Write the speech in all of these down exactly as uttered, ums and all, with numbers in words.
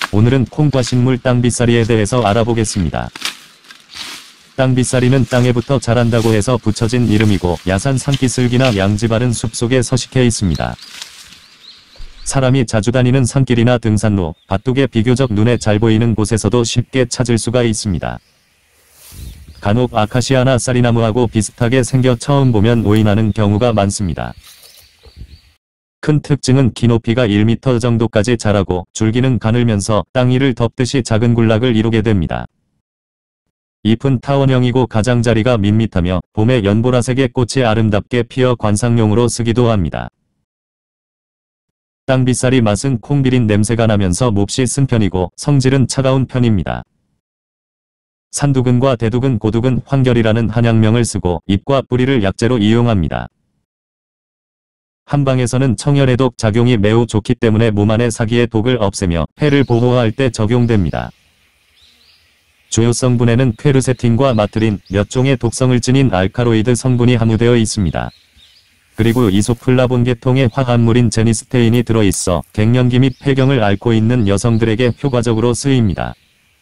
오늘은 콩과 식물 땅빗사리에 대해서 알아보겠습니다. 땅빗사리는 땅에부터 자란다고 해서 붙여진 이름이고 야산 산기슭이나 양지 바른 숲속에 서식해 있습니다. 사람이 자주 다니는 산길이나 등산로, 밭둑에 비교적 눈에 잘 보이는 곳에서도 쉽게 찾을 수가 있습니다. 간혹 아카시아나 쌀이나무하고 비슷하게 생겨 처음 보면 오인하는 경우가 많습니다. 큰 특징은 키 높이가 일 미터 정도까지 자라고 줄기는 가늘면서 땅 위를 덮듯이 작은 군락을 이루게 됩니다. 잎은 타원형이고 가장자리가 밋밋하며 봄에 연보라색의 꽃이 아름답게 피어 관상용으로 쓰기도 합니다. 땅빗사리 맛은 콩 비린 냄새가 나면서 몹시 쓴 편이고 성질은 차가운 편입니다. 산두근과 대두근, 고두근, 황결이라는 한약명을 쓰고 잎과 뿌리를 약재로 이용합니다. 한방에서는 청열해독 작용이 매우 좋기 때문에 몸 안의 사기의 독을 없애며 폐를 보호할 때 적용됩니다. 주요 성분에는 퀘르세틴과 마트린, 몇 종의 독성을 지닌 알카로이드 성분이 함유되어 있습니다. 그리고 이소플라본 계통의 화합물인 제니스테인이 들어있어 갱년기 및 폐경을 앓고 있는 여성들에게 효과적으로 쓰입니다.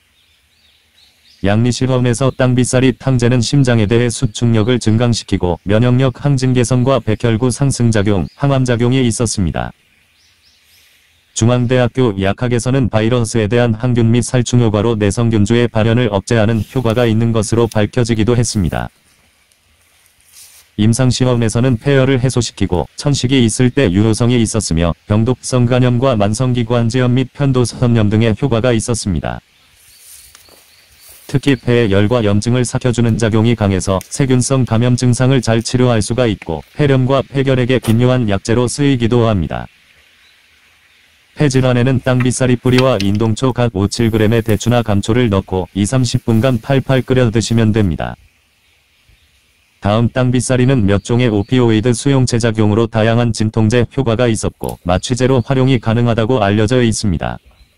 양리실험에서 땅빗사리 탕제는 심장에 대해 수축력을 증강시키고 면역력 항진 개선과 백혈구 상승작용, 항암작용이 있었습니다. 중앙대학교 약학에서는 바이러스에 대한 항균 및 살충 효과로 내성균주의 발현을 억제하는 효과가 있는 것으로 밝혀지기도 했습니다. 임상시험에서는 폐열을 해소시키고 천식이 있을 때 유효성이 있었으며 병독성 간염과 만성기관지염 및 편도선염 등의 효과가 있었습니다. 특히 폐의 열과 염증을 삭혀주는 작용이 강해서 세균성 감염 증상을 잘 치료할 수가 있고 폐렴과 폐결핵에 기묘한 약재로 쓰이기도 합니다. 폐질환에는 땅빗사리 뿌리와 인동초 각 오, 칠 그램의 대추나 감초를 넣고 이, 삼십 분간 팔팔 끓여 드시면 됩니다. 다음 땅빗사리는 몇 종의 오피오이드 수용체 작용으로 다양한 진통제 효과가 있었고 마취제로 활용이 가능하다고 알려져 있습니다.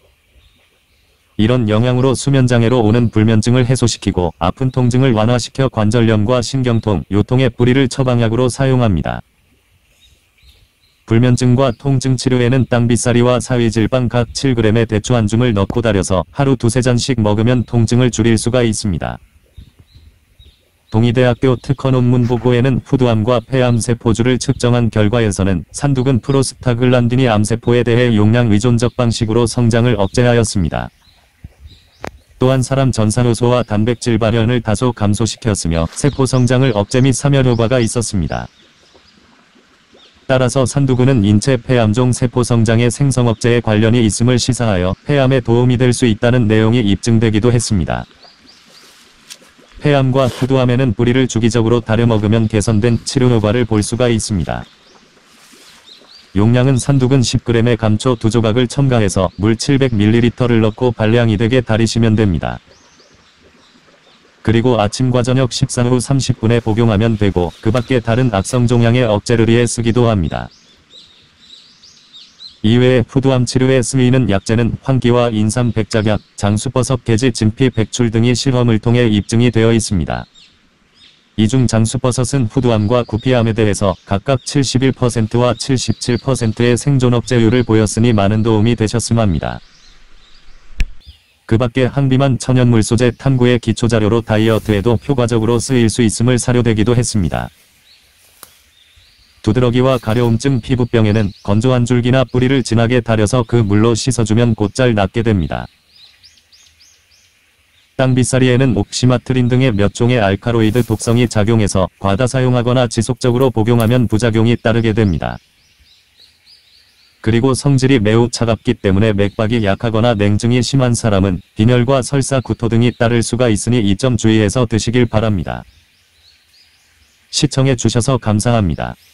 이런 영향으로 수면장애로 오는 불면증을 해소시키고 아픈 통증을 완화시켜 관절염과 신경통, 요통의 뿌리를 처방약으로 사용합니다. 불면증과 통증 치료에는 땅빗사리와 사위질방 각 칠 그램의 대추 한 줌을 넣고 달여서 하루 두세 잔씩 먹으면 통증을 줄일 수가 있습니다. 동의대학교 특허 논문 보고에는 후두암과 폐암세포주를 측정한 결과에서는 산두근 프로스타글란딘이 암세포에 대해 용량 의존적 방식으로 성장을 억제하였습니다. 또한 사람 전산효소와 단백질 발현을 다소 감소시켰으며 세포 성장을 억제 및 사멸 효과가 있었습니다. 따라서 산두근은 인체 폐암종 세포 성장의 생성 억제에 관련이 있음을 시사하여 폐암에 도움이 될 수 있다는 내용이 입증되기도 했습니다. 폐암과 후두암에는 뿌리를 주기적으로 다려 먹으면 개선된 치료 효과를 볼 수가 있습니다. 용량은 산두근 십 그램의 감초 두 조각을 첨가해서 물 칠백 밀리리터를 넣고 발량이 되게 달이시면 됩니다. 그리고 아침과 저녁 식사 후 삼십 분에 복용하면 되고 그 밖에 다른 악성 종양의 억제를 위해 쓰기도 합니다. 이외에 후두암 치료에 쓰이는 약재는 황기와 인삼, 백작약, 장수버섯, 계지, 진피, 백출 등이 실험을 통해 입증이 되어 있습니다. 이 중 장수버섯은 후두암과 구피암에 대해서 각각 칠십일 퍼센트와 칠십칠 퍼센트의 생존 억제율을 보였으니 많은 도움이 되셨음 합니다. 그 밖에 항비만 천연물소재 탐구의 기초자료로 다이어트에도 효과적으로 쓰일 수 있음을 사료되기도 했습니다. 두드러기와 가려움증 피부병에는 건조한 줄기나 뿌리를 진하게 달여서 그 물로 씻어주면 곧잘 낫게 됩니다. 땅빗사리에는 옥시마트린 등의 몇 종의 알카로이드 독성이 작용해서 과다 사용하거나 지속적으로 복용하면 부작용이 따르게 됩니다. 그리고 성질이 매우 차갑기 때문에 맥박이 약하거나 냉증이 심한 사람은 빈혈과 설사, 구토 등이 따를 수가 있으니 이 점 주의해서 드시길 바랍니다. 시청해 주셔서 감사합니다.